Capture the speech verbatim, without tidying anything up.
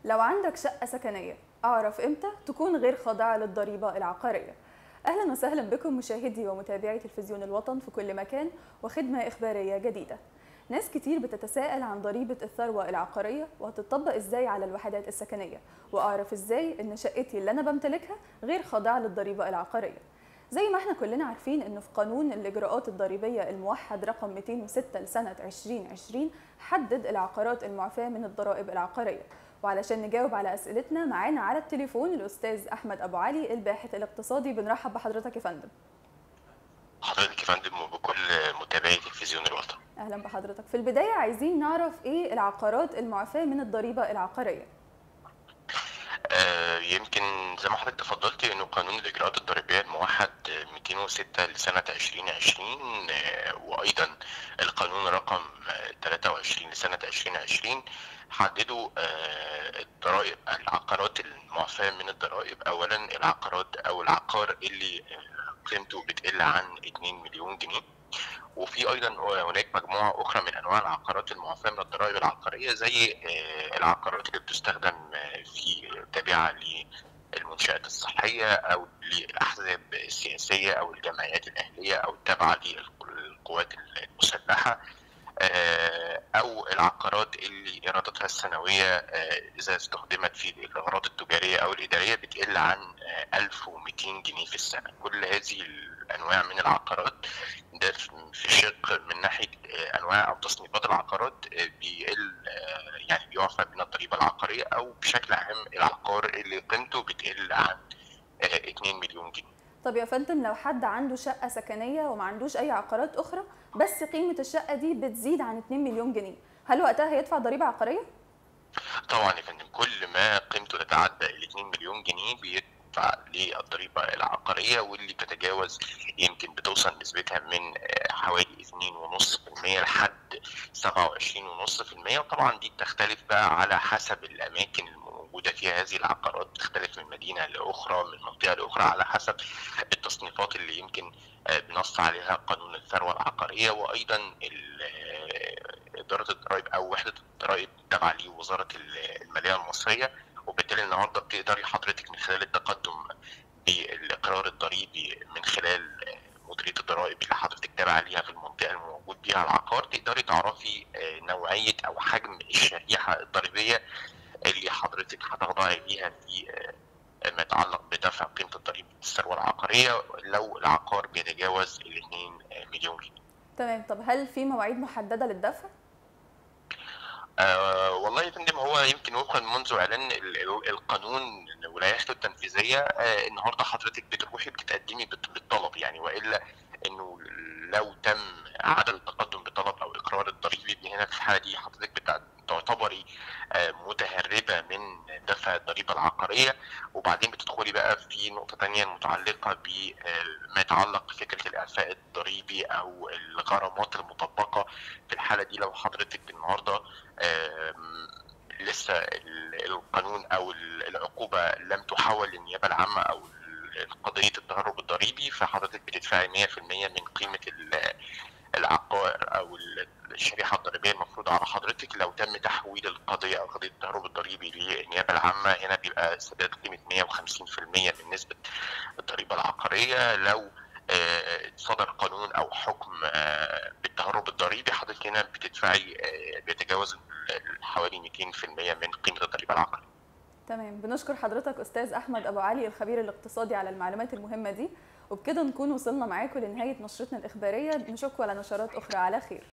لو عندك شقة سكنية، أعرف إمتى تكون غير خاضعة للضريبة العقارية؟ أهلا وسهلا بكم مشاهدي ومتابعي تلفزيون الوطن في كل مكان وخدمة إخبارية جديدة. ناس كتير بتتساءل عن ضريبة الثروة العقارية وهتطبق إزاي على الوحدات السكنية، وأعرف إزاي إن شقتي اللي أنا بمتلكها غير خاضعة للضريبة العقارية. زي ما احنا كلنا عارفين إنه في قانون الإجراءات الضريبية الموحد رقم مئتين وستة لسنة ألفين وعشرين حدد العقارات المعفاة من الضرائب العقارية. وعلشان نجاوب على أسئلتنا معانا على التليفون الأستاذ أحمد أبو علي الباحث الاقتصادي. بنرحب بحضرتك يا فندم. حضرتك يا فندم وبكل متابعي تلفزيون الوطن. أهلا بحضرتك. في البداية عايزين نعرف إيه العقارات المعفاة من الضريبة العقارية؟ آه يمكن زي ما حضرتك تفضلت انه قانون الاجراءات الضريبيه الموحد مئتين وستة لسنه ألفين وعشرين آه وايضا القانون رقم ثلاثة وعشرين لسنه ألفين وعشرين حددوا آه الضرائب العقارات المعفاه من الضرائب. اولا العقارات او العقار اللي قيمته بتقل عن اتنين مليون جنيه، وفي ايضا هناك مجموعه اخرى من انواع العقارات المعفاه من الضرائب العقاريه زي العقارات اللي بتستخدم في تابعه للمنشات الصحيه او للاحزاب السياسيه او الجمعيات الاهليه او التابعه للقوات المسلحه، او العقارات اللي ايراداتها السنويه اذا استخدمت في الاغراض التجاريه او الاداريه بتقل عن ألف ومئتين جنيه في السنه. كل هذه الانواع من العقارات ده في شق من ناحيه انواع او تصنيفات العقارات بيقل، يعني بيعفى من الضريبه العقاريه، او بشكل عام العقار اللي قيمته بتقل عن اتنين مليون جنيه. طب يا فندم، لو حد عنده شقة سكنية وما عندوش أي عقارات أخرى بس قيمة الشقة دي بتزيد عن اتنين مليون جنيه، هل وقتها هيدفع ضريبة عقارية؟ طبعا يا فندم، كل ما قيمته تتعدى ال اتنين مليون جنيه بيدفع للضريبه العقاريه، واللي بتتجاوز يمكن بتوصل نسبتها من حوالي اتنين فاصلة خمسة بالمية لحد سبعة وعشرين فاصلة خمسة بالمية. وطبعا دي بتختلف بقى على حسب الاماكن الموجوده فيها هذه العقارات، بتختلف من مدينه لاخرى من منطقه لاخرى على حسب التصنيفات اللي يمكن بنص عليها قانون الثروه العقاريه. وايضا اداره الضرائب او وحده الضرائب تابعه لوزاره الماليه المصريه، وبالتالي النهارده بتقدري حضرتك من خلال التقدم بالاقرار الضريبي من خلال مديريه الضرائب اللي حضرتك تابعه ليها في المنطقه الموجود بيها العقار، تقدري تعرفي نوعيه او حجم الشريحه الضريبيه اللي حضرتك هتخضعي ليها في ما يتعلق بدفع قيمه الضريبه الثروه العقاريه لو العقار بيتجاوز ال اتنين مليون جنيه. تمام. طب هل في مواعيد محددة للدفع؟ آه والله يا فندم، هو يمكن وفقا منذ اعلان القانون ولايته التنفيذيه آه النهارده حضرتك بتروحي بتتقدمي بالطلب، يعني والا انه لو تم عدم التقدم بطلب او اقرار الضريبي، هنا في الحاله دي حضرتك تعتبري آه متهربه من دفع الضريبه العقاريه. وبعدين بتدخلي بقى في نقطه ثانيه متعلقه بما يتعلق بفكره الاعفاء الضريبي او الغرامات المطبقه. في الحاله دي لو حضرتك النهارده لسه القانون او العقوبه لم تحول للنيابه العامه او قضيه التهرب الضريبي، فحضرتك بتدفعي مية في المية من قيمه العقار او الشريحه الضريبيه المفروضه على حضرتك. لو تم تحويل القضيه او قضيه التهرب الضريبي للنيابه العامه، هنا بيبقى سداد قيمه مية وخمسين في المية من نسبه الضريبه العقاريه. لو صدر قانون او حكم بالتهرب الضريبي، حضرتك هنا بتدفعي بيتجاوز حوالي مئتين في المية من قيمه الضريبه العقاريه. تمام. بنشكر حضرتك استاذ احمد ابو علي الخبير الاقتصادي على المعلومات المهمه دي، وبكده نكون وصلنا معاكم لنهايه نشرتنا الاخباريه. نشوفكم على نشرات اخرى على خير.